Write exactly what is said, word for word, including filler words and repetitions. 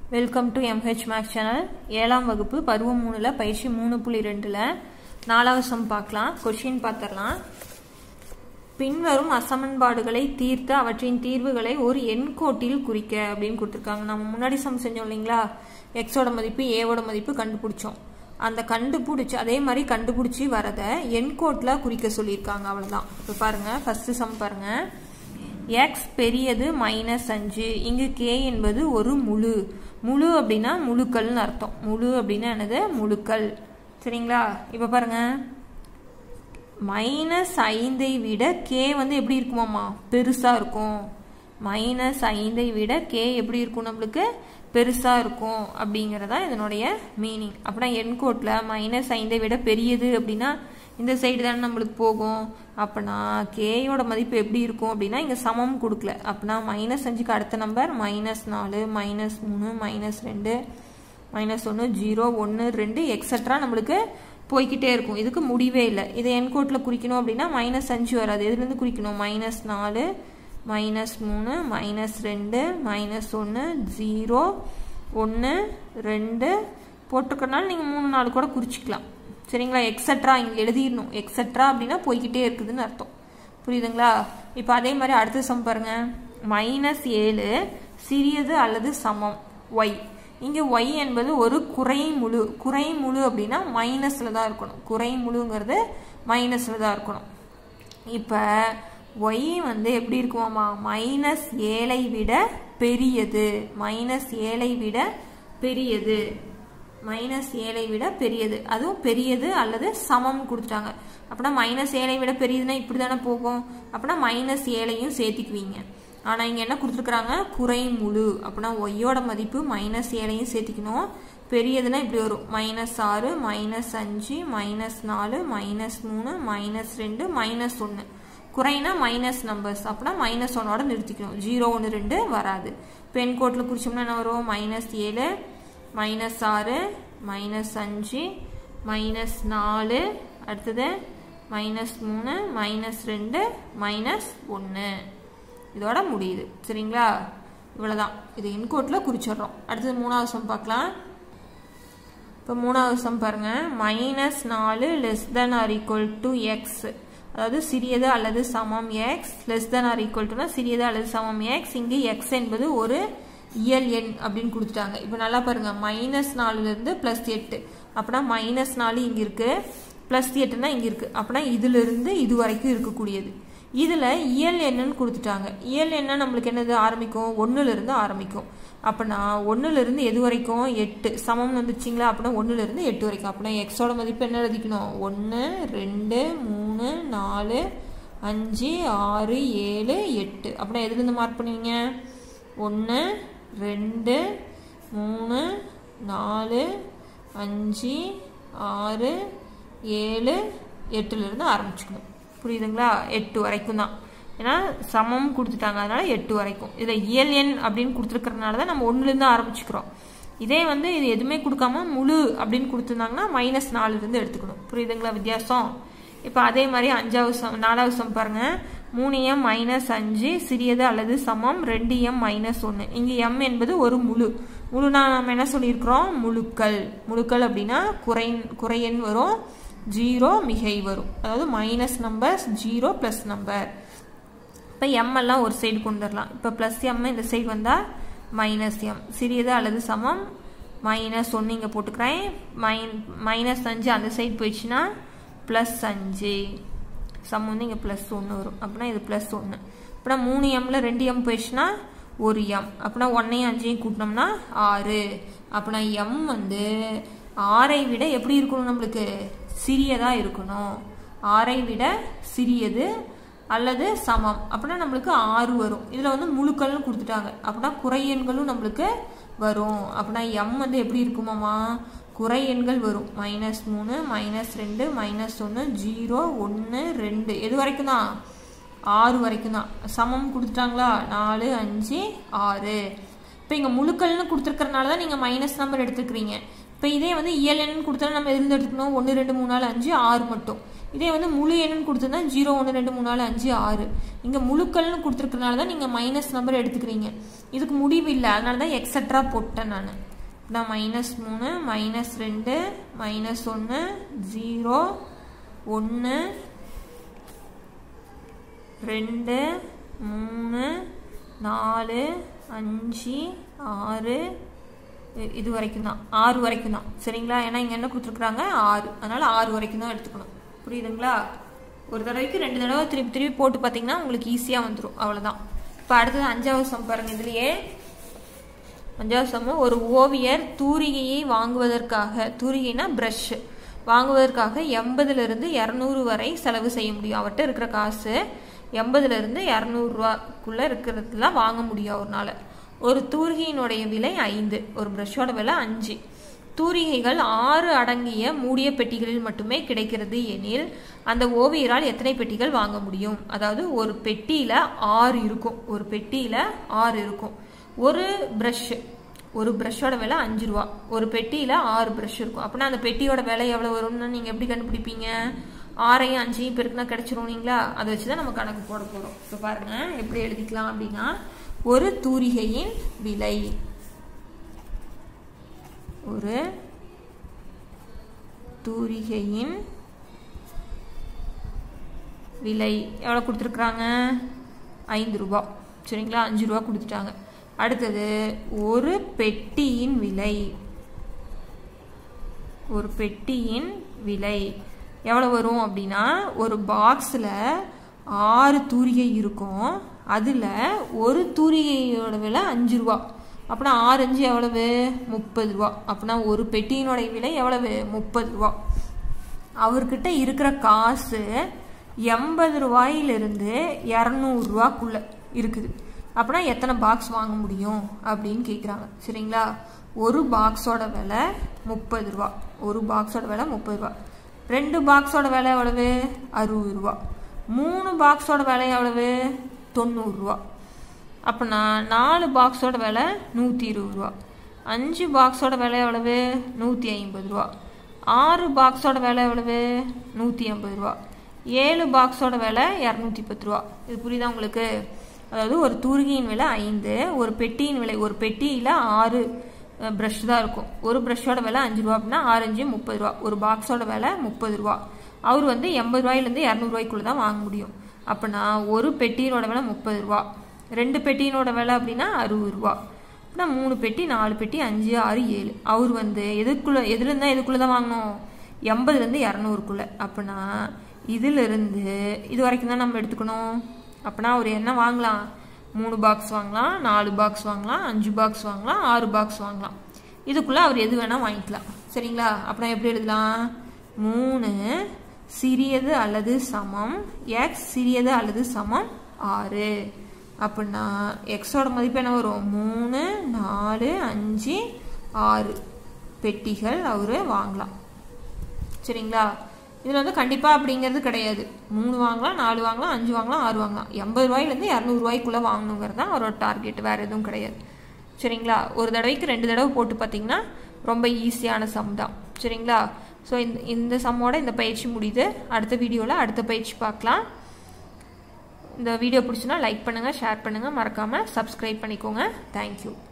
Welcome to MH Max channel. ஏழாம் வகுப்பு பருவம் மூணுல பயிற்சி மூணு புள்ளி ரெண்டுல நாலாவது சம் பார்க்கலாம். கொஸ்டின் பார்த்துடலாம். பின்வரும் அசமன்பாடுகளை தீர்த்து அவற்றின் தீர்வுகளை ஒரு எண்கோட்டில் குறிக்க அப்படின்னு கொடுத்துருக்காங்க. நம்ம முன்னாடி சம் செஞ்சோம் இல்லைங்களா, எக்ஸோட மதிப்பு ஏவோட மதிப்பு கண்டுபிடிச்சோம். அந்த கண்டுபிடிச்சி அதே மாதிரி கண்டுபிடிச்சி வரதை எண்கோட்டில் குறிக்க சொல்லியிருக்காங்க. அவ்வளோதான். இப்போ பாருங்க, ஃபர்ஸ்ட் சம் பாருங்க. எக்ஸ் பெரியது மைனஸ் அஞ்சு. இங்கு கே என்பது ஒரு முழு. முழு அப்படின்னா முழுக்கள்னு அர்த்தம். முழு அப்படின்னா என்னது? முழுக்கள். சரிங்களா? இப்போ பாருங்க, மைனஸ் ஐந்தை விட கே வந்து எப்படி இருக்குமாம்மா? பெருசா இருக்கும். மைனஸ் ஐந்தை விட கே எப்படி இருக்கும்? நம்மளுக்கு பெருசா இருக்கும் அப்படிங்கிறதா இதனுடைய மீனிங். அப்படின்னா எண்கோட்டில் மைனஸ் ஐந்தை விட பெரியது அப்படின்னா இந்த சைடு தானே நம்மளுக்கு போகும். அப்படின்னா கேயோட மதிப்பு எப்படி இருக்கும் அப்படின்னா இங்கே சமம் கொடுக்கல. அப்படின்னா மைனஸ் அஞ்சுக்கு அடுத்த நம்பர் மைனஸ் நாலு, மைனஸ் மூணு, மைனஸ் ரெண்டு, மைனஸ் ஒன்று, ஜீரோ, ஒன்று, ரெண்டு எக்ஸட்ரா நம்மளுக்கு போய்கிட்டே இருக்கும். இதுக்கு முடிவே இல்லை. இதை எண்கோட்டில் குறிக்கணும் அப்படின்னா மைனஸ் அஞ்சு வராது. எதுலேருந்து குறிக்கணும்? மைனஸ் நாலு, மைனஸ் மூணு, மைனஸ் ரெண்டு, மைனஸ் ஒன்று, ஜீரோ, ஒன்று, ரெண்டு போட்டிருக்கனால நீங்கள் மூணு நாலு கூட குறிச்சிக்கலாம். சரிங்களா? எக்ஸட்ரா இங்கே எழுதிடணும். எக்ஸட்ரா அப்படின்னா போய்கிட்டே இருக்குதுன்னு அர்த்தம். புரியுதுங்களா? இப்போ அதே மாதிரி அடுத்த சம் பாருங்க. மைனஸ் ஏழு சிறியது அல்லது சமம் ஒய். இங்கே ஒய் என்பது ஒரு குறை முழு. குறை முழு அப்படின்னா மைனஸில் தான் இருக்கணும். குறை முழுங்கிறது மைனஸில் தான் இருக்கணும். இப்போ ஒய் வந்து எப்படி இருக்குமாம்மா? மைனஸ் ஏழை விட பெரியது. மைனஸ் ஏழை விட பெரியது. மைனஸ் ஏழை விட பெரியது. அதுவும் பெரியது அல்லது சமம் கொடுத்துட்டாங்க. அப்படின்னா மைனஸ் ஏழை விட பெரியதுன்னா இப்படி தானே போகும். அப்படின்னா மைனஸ் ஏழையும் சேர்த்திக்குவீங்க. ஆனால் இங்கே என்ன கொடுத்துருக்குறாங்க? குறை முழு. அப்படின்னா ஒய்யோட மதிப்பு மைனஸ் ஏழையும் சேர்த்திக்கணும். பெரியதுன்னா இப்படி வரும். மைனஸ் ஆறு, மைனஸ் அஞ்சு, மைனஸ் நாலு, மைனஸ் மூணு, மைனஸ் ரெண்டு, மைனஸ் ஒன்று. குறைனா மைனஸ் நம்பர்ஸ். அப்படின்னா மைனஸ் ஒன்னோட நிறுத்திக்கணும். ஜீரோ, ஒன்று, ரெண்டு வராது. பென் கோட்டில் குறிச்சோம்னா என்ன வரும்? மைனஸ் ஏழு, மைனஸ் ஆறு, மைனஸ் அஞ்சு, மைனஸ் நாலு, அடுத்தது மைனஸ் மூணு, மைனஸ் ரெண்டு, மைனஸ் ஒன்று. இதோட முடியுது. சரிங்களா? இவ்வளோதான். இது இன்கோட்டில் குறிச்சிடுறோம். அடுத்தது மூணாவது சம் பார்க்கலாம். இப்போ மூணாவது சம் பாருங்க. மைனஸ் நாலு less than or equal to X. அதாவது சிறியது அல்லது சமம் எக்ஸ். லெஸ் தென் ஆர் ஈக்குவல் டுனா சிறியது அல்லது சமம் எக்ஸ். இங்கே எக்ஸ் என்பது ஒரு இயல் எண் அப்படின்னு கொடுத்துட்டாங்க. இப்போ நல்லா பாருங்க, மைனஸ் நாலுல இருந்து பிளஸ் எட்டு. அப்படின்னா மைனஸ் நாலு இங்க இருக்கு, பிளஸ் எட்டுனா இங்க இருக்கு. அப்படின்னா இதுல இருந்து இது வரைக்கும் இருக்கக்கூடியது. இதுல இயல் எண்ணுன்னு கொடுத்துட்டாங்க. இயல் எண்ணா நம்மளுக்கு என்னது ஆரம்பிக்கும்? ஒன்னுல இருந்து ஆரம்பிக்கும். அப்படின்னா ஒன்னுல இருந்து எது வரைக்கும்? எட்டு. சமம் வந்துச்சுங்களா? அப்படின்னா ஒன்னுல இருந்து எட்டு வரைக்கும். அப்படின்னா எக்ஸோட மதிப்பு என்ன எழுதிக்கணும்? ஒன்று, ரெண்டு, மூணு, நாலு, அஞ்சு, ஆறு, ஏழு, எட்டு. அப்படின்னா எதுல இருந்து மார்க் பண்ணுவீங்க? ஒன்று, ரெண்டு, மூணு, நாலு, அஞ்சு, ஆறு, ஏழு, எட்டுலேருந்து ஆரம்பிச்சுக்கணும். புரியுதுங்களா? எட்டு வரைக்கும் தான். ஏன்னா சமம் கொடுத்துட்டாங்க, அதனால எட்டு வரைக்கும். இதை இயல் எண் அப்படின்னு கொடுத்துருக்கறதுனால தான் நம்ம ஒன்றுலேருந்து ஆரம்பிச்சுக்கிறோம். இதே வந்து இது எதுவுமே கொடுக்காம முழு அப்படின்னு கொடுத்துருந்தாங்கன்னா மைனஸ் நாலுலேருந்து எடுத்துக்கணும். புரியுதுங்களா வித்தியாசம்? இப்போ அதே மாதிரி அஞ்சாவது சம் நாலாவது சம் பாருங்க. மூணு எம் மைனஸ் அஞ்சு சிறியது அல்லது சமம் ரெண்டு எம் மைனஸ் ஒன்று. இங்கே எம் என்பது ஒரு முழு. முழுனா நம்ம என்ன சொல்லியிருக்கிறோம்? முழுக்கள். முழுக்கள் அப்படின்னா குறை குறையன் வரும், ஜீரோ மிகை வரும். அதாவது minus numbers, zero plus number. இப்போ எம் எல்லாம் ஒரு சைடு கொண்டு வரலாம். இப்போ பிளஸ் எம் இந்த சைடு வந்தால் மைனஸ் எம். சிறியது அல்லது சமம் மைனஸ் ஒன்று இங்கே போட்டுக்கிறேன். மைன் மைனஸ் அஞ்சு அந்த சைடு போயிடுச்சுன்னா ப்ளஸ் அஞ்சு. சம் வந்து இங்கே ப்ளஸ் ஒன்று வரும். அப்படின்னா இது ப்ளஸ் ஒன்று. அப்படின்னா மூணு எம்மில் ரெண்டு எம் போயிடுச்சுன்னா ஒரு எம். அப்படின்னா ஒன்னையும் அஞ்சையும் கூட்டினோம்னா ஆறு. அப்படின்னா எம் வந்து ஆறை விட எப்படி இருக்கணும்? நம்மளுக்கு சிறியதாக இருக்கணும். ஆறை விட சிறியது அல்லது சமம். அப்படின்னா நம்மளுக்கு ஆறு வரும். இதில் வந்து முழுக்கள்னு கொடுத்துட்டாங்க. அப்படின்னா குறை எண்களும் நம்மளுக்கு வரும். அப்படின்னா எம் வந்து எப்படி இருக்குமாம்மா? குறை எண்கள் வரும். மைனஸ் மூணு, மைனஸ் ரெண்டு, மைனஸ் ஒன்று, ஜீரோ, ஒன்று, ரெண்டு. எது வரைக்கும் தான்? ஆறு வரைக்கும் தான். சமம் கொடுத்துட்டாங்களா? நாலு, அஞ்சு, ஆறு. இப்போ இங்கே முழுக்கள்னு கொடுத்துருக்கறனால தான் நீங்கள் மைனஸ் நம்பர் எடுத்துக்கிறீங்க. இப்போ இதே வந்து இயல் எண் கொடுத்தா நம்ம எதிர்ந்து எடுத்துக்கணும்? ஒன்று, ரெண்டு, மூணு, நாலு, அஞ்சு, ஆறு மட்டும். இதே வந்து முழு எண்ணுன்னு கொடுத்துருந்தா ஜீரோ ஒன்று ரெண்டு மூணு நாலு அஞ்சு ஆறு. இங்கே முழுக்கள்னு கொடுத்துருக்கனால தான் நீங்கள் மைனஸ் நம்பர் எடுத்துக்கிறீங்க. இதுக்கு முடிவு இல்லை, அதனால தான் எக்ஸட்ரா போட்டேன் நான். நான் மைனஸ் மூணு மைனஸ் ரெண்டு மைனஸ் ஒன்று ஜீரோ ஒன்று ரெண்டு மூணு நாலு அஞ்சு ஆறு இது வரைக்கும் தான், ஆறு வரைக்கும் தான். சரிங்களா? ஏன்னா இங்கே என்ன கொடுத்துருக்குறாங்க ஆறு, அதனால் ஆறு வரைக்கும் தான் எடுத்துக்கணும். புரியுதுங்களா? ஒரு தடவைக்கு ரெண்டு தடவை திருப்பி திருப்பி போட்டு பார்த்தீங்கன்னா உங்களுக்கு ஈஸியாக வந்துடும். அவ்வளோதான். இப்போ அடுத்தது அஞ்சாவது சம் பாருங்க. இதுலேயே அஞ்சாவது சம், ஒரு ஓவியர் தூரிகையை வாங்குவதற்காக, தூரிகைனா ப்ரஷ் வாங்குவதற்காக எண்பதுலேருந்து இரநூறு வரை செலவு செய்ய முடியும். அவர்கிட்ட இருக்கிற காசு எண்பதுலேருந்து இரநூறுவாக்குள்ளே இருக்கிறதுலாம் வாங்க முடியும் ஒரு நாள். ஒரு தூரிகையினுடைய விலை ஐந்து, ஒரு ப்ரஷோட விலை அஞ்சு. தூரிகைகள் ஆறு அடங்கிய மூடிய பெட்டிகளில் மட்டுமே கிடைக்கிறது எனில் அந்த ஓவியரால் எத்தனை பெட்டிகள் வாங்க முடியும்? அதாவது ஒரு பெட்டியில் ஆறு இருக்கும், ஒரு பெட்டியில் ஆறு இருக்கும். ஒரு ப்ரஷ், ஒரு ப்ரஷோட விலை அஞ்சு ரூபா, ஒரு பெட்டியில் ஆறு ப்ரஷ் இருக்கும். அப்படின்னா அந்த பெட்டியோட விலை எவ்வளோ வரும்னு நீங்கள் எப்படி கண்டுபிடிப்பீங்க? ஆறையும் அஞ்சையும் பெருக்குனா கிடைச்சிரும் இல்லைங்களா? அதை வச்சு தான் நம்ம கணக்கு போட போகிறோம். இப்போ பாருங்கள் எப்படி எழுதிக்கலாம் அப்படின்னா, ஒரு தூரிகையின் விலை, ஒரு தூரிகையின் விலை எவ்வளோ கொடுத்துருக்குறாங்க? ஐந்து ரூபா. சரிங்களா? அஞ்சு ரூபா கொடுத்துட்டாங்க. அடுத்தது ஒரு பெட்டியின் விலை, ஒரு பெட்டியின் விலை எவ்வளோ வரும் அப்படின்னா, ஒரு பாக்ஸில் ஆறு தூரிகை இருக்கும், அதில் ஒரு தூரிகையோட விலை அஞ்சு ரூபா. அப்படின்னா ஆறு அஞ்சு எவ்வளவு? முப்பது ரூபா. அப்படின்னா ஒரு பெட்டியினுடைய விலை எவ்வளவு? முப்பது ரூபா. அவர்கிட்ட இருக்கிற காசு எண்பது ரூபாயிலிருந்து இரநூறுவாக்குள்ள இருக்குது. அப்படின்னா எத்தனை பாக்ஸ் வாங்க முடியும் அப்படின்னு கேட்குறாங்க. சரிங்களா? ஒரு பாக்ஸோட விலை முப்பது ரூபா, ஒரு பாக்ஸோட விலை முப்பது ரூபா. ரெண்டு பாக்ஸோட விலை எவ்வளவு? அறுபது ரூபா. மூணு பாக்ஸோட விலை எவ்வளவு? தொண்ணூறுரூவா. அப்படின்னா நாலு பாக்ஸோட விலை நூற்றி இருபது ரூபா. அஞ்சு பாக்ஸோட விலை எவ்வளவு? நூற்றி ஐம்பது ரூபா. ஆறு பாக்ஸோட விலை எவ்வளவு? நூற்றி ஐம்பது ரூபா. ஏழு பாக்ஸோட விலை இரநூத்தி பத்து ரூபா. இது புரியுதா உங்களுக்கு? அதாவது ஒரு தூரிகையின் விலை ஐந்து, ஒரு பெட்டியின் விலை, ஒரு பெட்டியில் ஆறு ப்ரஷ் தான் இருக்கும், ஒரு ப்ரஷோட விலை அஞ்சு ரூபா. அப்படின்னா ஆறு அஞ்சு முப்பது ரூபா. ஒரு பாக்ஸோட விலை முப்பது ரூபா. அவர் வந்து எண்பது ரூபாயிலேருந்து இரநூறுவாய்க்குள்ளே தான் வாங்க முடியும். அப்படின்னா ஒரு பெட்டியினோட விலை முப்பது ரூபா, ரெண்டு பெட்டியினோட விலை அப்படின்னா அறுபது ரூபா. அப்படின்னா மூணு பெட்டி, நாலு பெட்டி, அஞ்சு ஆறு ஏழு. அவர் வந்து எதுக்குள்ளே, எதுலேருந்து எதுக்குள்ளே தான் வாங்கணும்? எண்பதுலேருந்து இரநூறுக்குள்ளே. அப்படின்னா இதிலிருந்து இது வரைக்கும் தான் நம்ம எடுத்துக்கணும். அப்படின்னா அவர் என்ன வாங்கலாம்? மூணு பாக்ஸ் வாங்கலாம், நாலு பாக்ஸ் வாங்கலாம், அஞ்சு பாக்ஸ் வாங்கலாம், ஆறு பாக்ஸ் வாங்கலாம். இதுக்குள்ளே அவர் எது வேணால் வாங்கிக்கலாம். சரிங்களா? அப்படின்னா எப்படி எழுதலாம்? மூணு சிறியது அல்லது சமம் எக்ஸ் சிறியது அல்லது சமம் ஆறு. அப்படின்னா எக்ஸோட மதிப்பு என்ன வரும்? மூணு நாலு அஞ்சு ஆறு பெட்டிகள் அவர் வாங்கலாம். சரிங்களா? இதில் வந்து கண்டிப்பாக அப்படிங்கிறது கிடையாது. மூணு வாங்கலாம், நாலு வாங்கலாம், அஞ்சு வாங்கலாம், ஆறு வாங்கலாம். எண்பது ரூபாயிலேருந்து இரநூறுவாய்க்குள்ளே வாங்கணுங்கிறது தான் அவரோட டார்கெட், வேறு எதுவும் கிடையாது. சரிங்களா? ஒரு தடவைக்கு ரெண்டு தடவை போட்டு பார்த்தீங்கன்னா ரொம்ப ஈஸியான சம் தான். சரிங்களா? ஸோ இந்த இந்த சம்மோட இந்த பயிற்சி முடியுது. அடுத்த வீடியோவில் அடுத்த பயிற்சி பார்க்கலாம். இந்த வீடியோ பிடிச்சுன்னா லைக் பண்ணுங்கள், ஷேர் பண்ணுங்கள், மறக்காமல் சப்ஸ்கிரைப் பண்ணிக்கோங்க. தேங்க்யூ.